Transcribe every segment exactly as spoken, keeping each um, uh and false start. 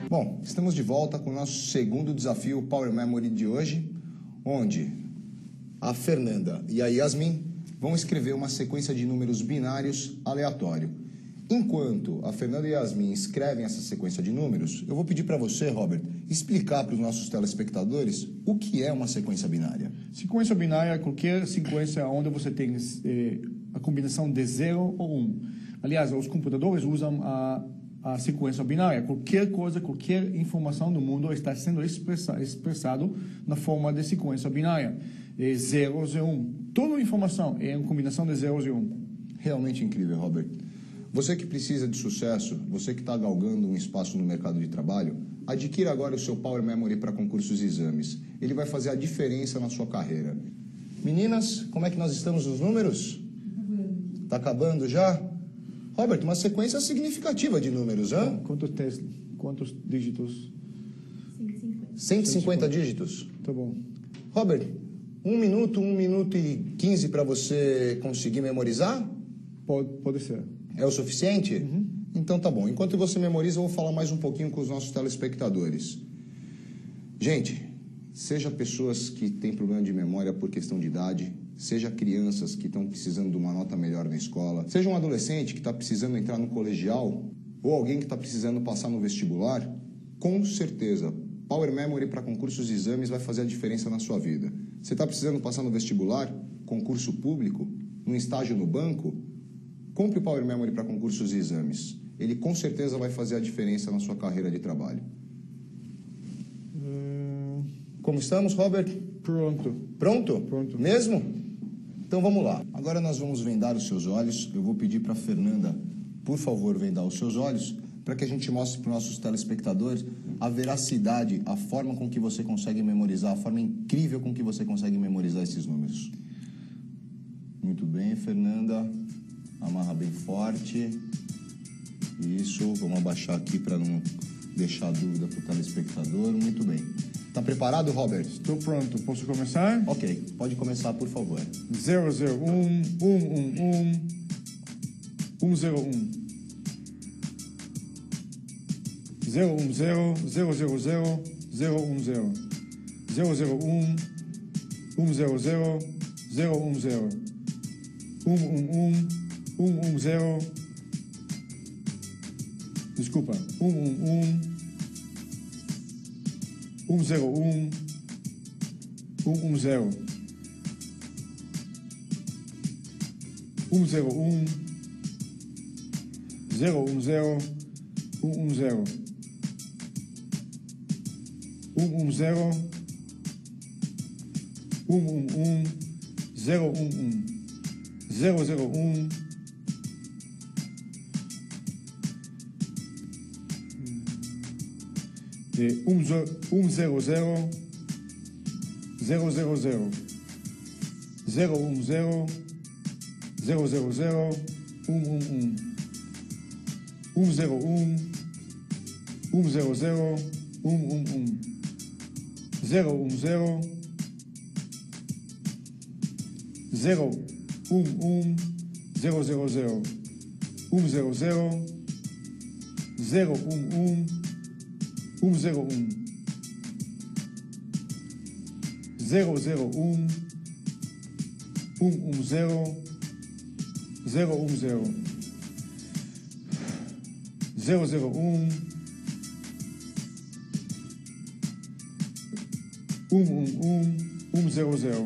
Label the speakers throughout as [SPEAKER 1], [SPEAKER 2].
[SPEAKER 1] Bom, estamos de volta com o nosso segundo desafio Power Memory de hoje, onde a Fernanda e a Yasmin vão escrever uma sequência de números binários aleatório. Enquanto a Fernanda e a Yasmin escrevem essa sequência de números, eu vou pedir para você, Robert, explicar para os nossos telespectadores o que é uma sequência binária.
[SPEAKER 2] Sequência binária é qualquer sequência onde você tem eh, a combinação de zero ou um. Aliás, os computadores usam a, a sequência binária. Qualquer coisa, qualquer informação do mundo está sendo expressa, expressado na forma de sequência binária. É zeros e um. Toda a informação é uma combinação de zeros e um.
[SPEAKER 1] Realmente incrível, Robert. Você que precisa de sucesso, você que está galgando um espaço no mercado de trabalho, adquira agora o seu Power Memory para concursos e exames. Ele vai fazer a diferença na sua carreira. Meninas, como é que nós estamos nos números? Está acabando já? Robert, uma sequência significativa de números, hein?
[SPEAKER 2] Quantos, testes, quantos dígitos?
[SPEAKER 1] cento e cinquenta dígitos.
[SPEAKER 2] Tá bom.
[SPEAKER 1] Robert, um minuto, um minuto e quinze para você conseguir memorizar?
[SPEAKER 2] Pode, pode ser.
[SPEAKER 1] É o suficiente?
[SPEAKER 2] Uhum.
[SPEAKER 1] Então tá bom. Enquanto você memoriza, eu vou falar mais um pouquinho com os nossos telespectadores. Gente, seja pessoas que têm problema de memória por questão de idade, seja crianças que estão precisando de uma nota melhor na escola, seja um adolescente que está precisando entrar no colegial, ou alguém que está precisando passar no vestibular, com certeza, Power Memory para concursos e exames vai fazer a diferença na sua vida. Você está precisando passar no vestibular, concurso público, num estágio no banco? Compre o Power Memory para concursos e exames. Ele com certeza vai fazer a diferença na sua carreira de trabalho.
[SPEAKER 2] Hum...
[SPEAKER 1] Como estamos, Robert?
[SPEAKER 2] Pronto.
[SPEAKER 1] Pronto?
[SPEAKER 2] Pronto.
[SPEAKER 1] Mesmo? Então vamos lá. Agora nós vamos vendar os seus olhos. Eu vou pedir para a Fernanda, por favor, vendar os seus olhos, para que a gente mostre para os nossos telespectadores a veracidade, a forma com que você consegue memorizar, a forma incrível com que você consegue memorizar esses números. Muito bem, Fernanda. Amarra bem forte. Isso, vamos abaixar aqui para não deixar dúvida para o telespectador. Muito bem. Está preparado, Robert?
[SPEAKER 2] Estou pronto. Posso começar?
[SPEAKER 1] Ok, pode começar, por favor.
[SPEAKER 2] zero, zero, um, um, um, um, um, zero, um. zero, um, zero, zero, zero, zero, zero, um, zero. zero, zero, um, um, zero, zero, zero, um, zero. um, um, um. um, um, zero, desculpa, um, um, um, um, zero, um, um, um, zero, um, zero, um, zero, um, zero, um, um, zero, um, um, zero, um, um, um, zero, um, um, zero, zero, um, um, zero, zero, zero, zero, zero, zero, um, zero, zero, zero, zero, um, um, um, um, zero, um, um, zero, zero, um, um, um, zero, um, zero, zero, um, um, zero, zero, zero, um, zero, zero, zero, um, um, um, zero, um, zero, zero, um, um, um, zero, zero, um, zero, zero, zero, um, um, um, um, um, zero, zero,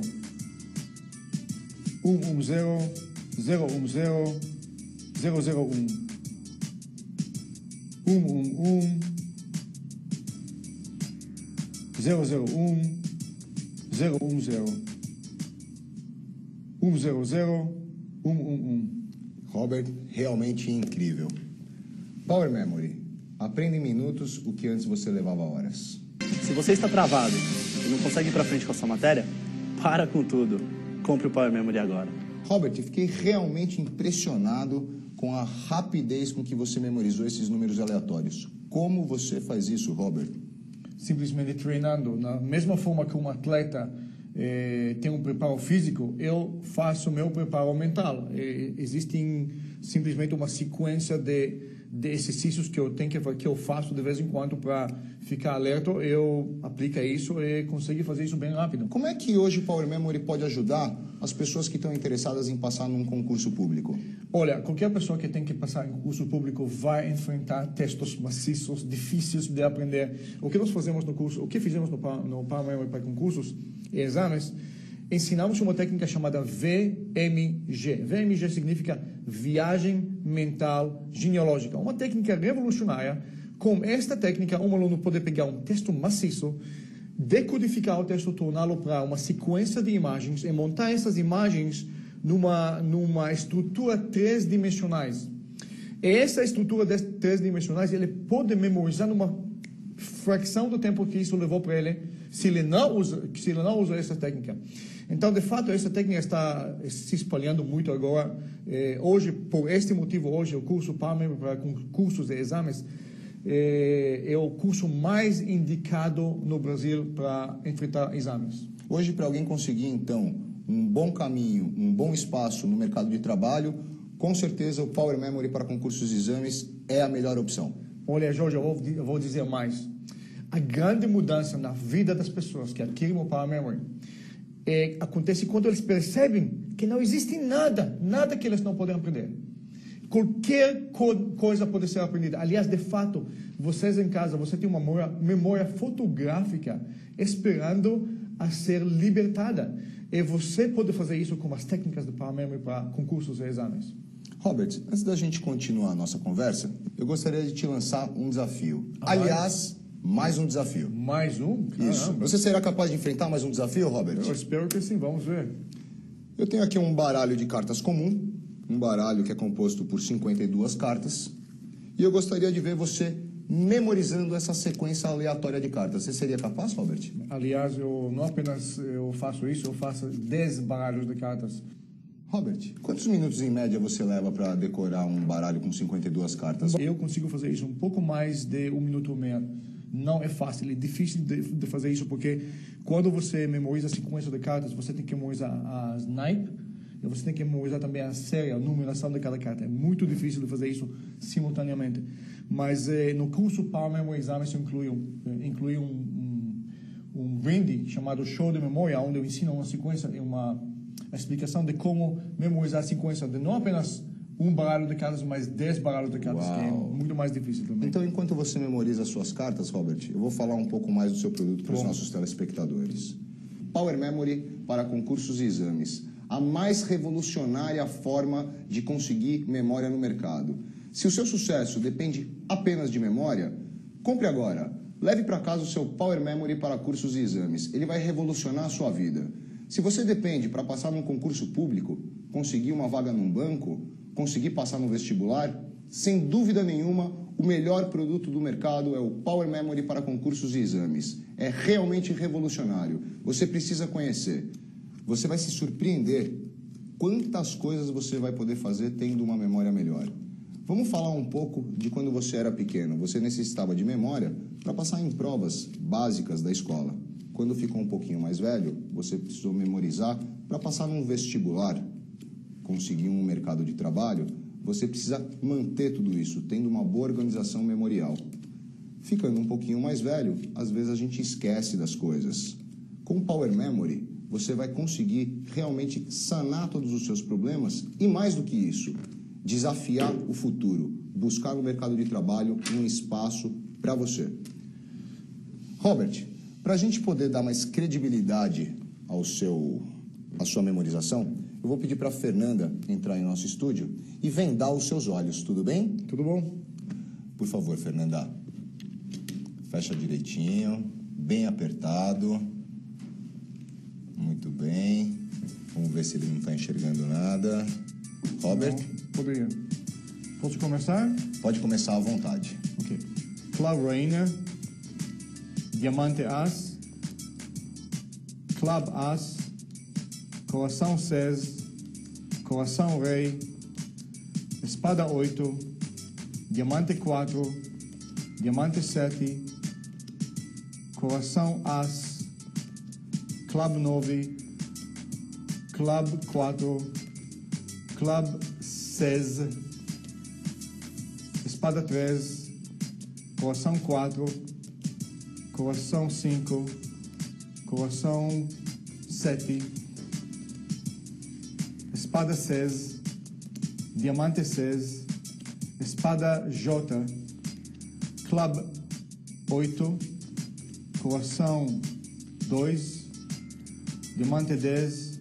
[SPEAKER 2] um, um, zero, zero, um, zero, zero, zero, um, um, um, um, zero, zero, um, zero, um, zero, um, zero, zero, um, um, um.
[SPEAKER 1] Robert, realmente incrível. Power Memory. Aprenda em minutos o que antes você levava horas.
[SPEAKER 3] Se você está travado e não consegue ir para frente com a sua matéria, para com tudo. Compre o Power Memory agora.
[SPEAKER 1] Robert, fiquei realmente impressionado com a rapidez com que você memorizou esses números aleatórios. Como você faz isso, Robert?
[SPEAKER 2] Simplesmente treinando. Da mesma forma que um atleta eh, tem um preparo físico, eu faço meu preparo mental. Eh, existe simplesmente uma sequência de, de exercícios que eu tenho que que eu faço de vez em quando para ficar alerta, eu aplico isso e consigo fazer isso bem rápido.
[SPEAKER 1] Como é que hoje o Power Memory pode ajudar as pessoas que estão interessadas em passar num concurso público?
[SPEAKER 2] Olha, qualquer pessoa que tem que passar em concurso público vai enfrentar textos maciços, difíceis de aprender. O que nós fazemos no curso, o que fizemos no, no Power Memory para concursos e exames, ensinamos uma técnica chamada V M G. V M G significa Viagem Mental Genealógica. Uma técnica revolucionária. Com esta técnica, um aluno pode pegar um texto maciço, decodificar o texto, torná-lo para uma sequência de imagens e montar essas imagens numa, numa estrutura três dimensionais. E essa estrutura três dimensionais ele pode memorizar numa fração do tempo que isso levou para ele, se ele não usa, se ele não usa essa técnica. Então, de fato, essa técnica está se espalhando muito agora. Eh, hoje, por este motivo, hoje o curso Power Memory para concursos e exames é, é o curso mais indicado no Brasil para enfrentar exames.
[SPEAKER 1] Hoje, para alguém conseguir, então, um bom caminho, um bom espaço no mercado de trabalho, com certeza o Power Memory para concursos e exames é a melhor opção.
[SPEAKER 2] Olha, Jorge, eu vou, eu vou dizer mais. A grande mudança na vida das pessoas que adquirem o Power Memory é, acontece quando eles percebem que não existe nada, nada que eles não podem aprender. Qualquer co coisa pode ser aprendida. Aliás, de fato, vocês em casa, você tem uma memória, memória fotográfica esperando a ser libertada. E você pode fazer isso com as técnicas de Power Memory para concursos e exames.
[SPEAKER 1] Robert, antes da gente continuar a nossa conversa, eu gostaria de te lançar um desafio.
[SPEAKER 2] Ah,
[SPEAKER 1] Aliás, mais um desafio.
[SPEAKER 2] Mais um? Caramba.
[SPEAKER 1] Isso. Você será capaz de enfrentar mais um desafio, Robert?
[SPEAKER 2] Eu espero que sim, vamos ver.
[SPEAKER 1] Eu tenho aqui um baralho de cartas comum, um baralho que é composto por cinquenta e duas cartas, e eu gostaria de ver você memorizando essa sequência aleatória de cartas. Você seria capaz, Robert?
[SPEAKER 2] Aliás, eu não apenas eu faço isso, eu faço dez baralhos de cartas.
[SPEAKER 1] Robert, quantos minutos em média você leva para decorar um baralho com cinquenta e duas cartas?
[SPEAKER 2] Eu consigo fazer isso um pouco mais de um minuto e meio. Não é fácil, é difícil de, de fazer isso, porque quando você memoriza a sequência de cartas, você tem que memorizar as naipes, e você tem que memorizar também a série, a numeração de cada carta. É muito difícil de fazer isso simultaneamente. Mas eh, no curso Power Memory Exames eu inclui, eh, inclui um, um, um brinde chamado Show de Memória, onde eu ensino uma sequência, uma a explicação de como memorizar a sequência de não apenas um baralho de cartas, mas dez baralhos de cartas, Uau. Que é muito mais difícil também.
[SPEAKER 1] Então, enquanto você memoriza as suas cartas, Robert, eu vou falar um pouco mais do seu produto para os nossos telespectadores. Power Memory para concursos e exames. A mais revolucionária forma de conseguir memória no mercado. Se o seu sucesso depende apenas de memória, compre agora. Leve para casa o seu Power Memory para cursos e exames. Ele vai revolucionar a sua vida. Se você depende para passar num concurso público, conseguir uma vaga num banco, conseguir passar no vestibular, sem dúvida nenhuma, o melhor produto do mercado é o Power Memory para concursos e exames. É realmente revolucionário. Você precisa conhecer. Você vai se surpreender quantas coisas você vai poder fazer tendo uma memória melhor. Vamos falar um pouco de quando você era pequeno. Você necessitava de memória para passar em provas básicas da escola. Quando ficou um pouquinho mais velho, você precisou memorizar para passar num vestibular, conseguir um mercado de trabalho. Você precisa manter tudo isso, tendo uma boa organização memorial. Ficando um pouquinho mais velho, às vezes a gente esquece das coisas. Com o Power Memory, você vai conseguir realmente sanar todos os seus problemas e, mais do que isso, desafiar o futuro, buscar no mercado de trabalho um espaço para você. Robert, para a gente poder dar mais credibilidade ao seu, à sua memorização, eu vou pedir para a Fernanda entrar em nosso estúdio e vendar os seus olhos, tudo bem?
[SPEAKER 2] Tudo bom?
[SPEAKER 1] Por favor, Fernanda. Fecha direitinho, bem apertado. Muito bem. Vamos ver se ele não está enxergando nada. Robert?
[SPEAKER 2] Não, poderia. Posso começar?
[SPEAKER 1] Pode começar à vontade.
[SPEAKER 2] Ok. Club Rainha, Diamante As, Club As, Coração seis, Coração Rei, Espada oito, Diamante quatro, Diamante sete, Coração As, Club nove, Club quatro, Club seis, espada três, coração quatro, coração cinco, coração sete, espada seis, diamante seis, espada J, club oito, coração dois, diamante dez,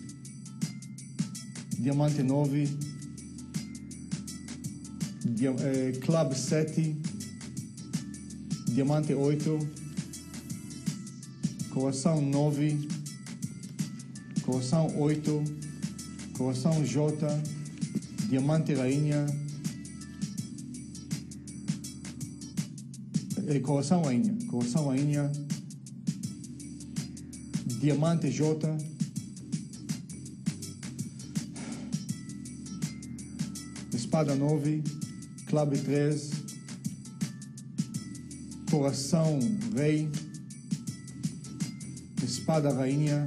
[SPEAKER 2] diamante nove, dia, eh, club sete, diamante oito, coração nove, coração oito, coração J, diamante rainha, eh, coração rainha, coração rainha, diamante J, espada nove, club três, coração rei, espada rainha,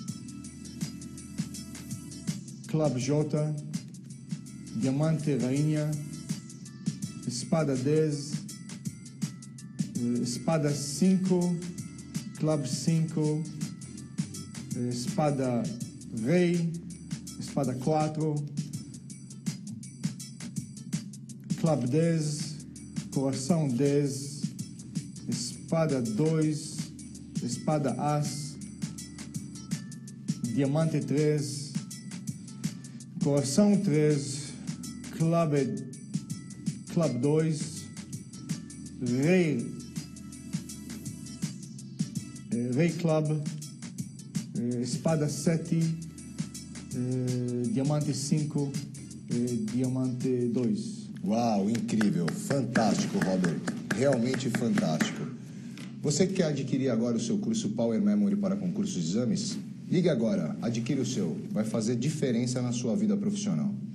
[SPEAKER 2] club J, diamante rainha, espada dez, espada cinco, club cinco, espada rei, espada quatro, club dez, coração dez, espada dois, espada as, diamante três, coração três, club, club dois, rei, rei club, espada sete, diamante cinco, diamante dois.
[SPEAKER 1] Uau, incrível, fantástico, Robert, realmente fantástico. Você que quer adquirir agora o seu curso Power Memory para concursos de exames? Ligue agora, adquire o seu, vai fazer diferença na sua vida profissional.